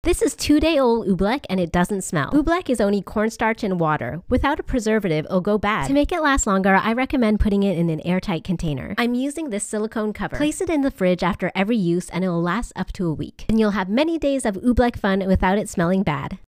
This is 2-day-old Oobleck and it doesn't smell. Oobleck is only cornstarch and water. Without a preservative, it'll go bad. To make it last longer, I recommend putting it in an airtight container. I'm using this silicone cover. Place it in the fridge after every use and it will last up to a week. And you'll have many days of Oobleck fun without it smelling bad.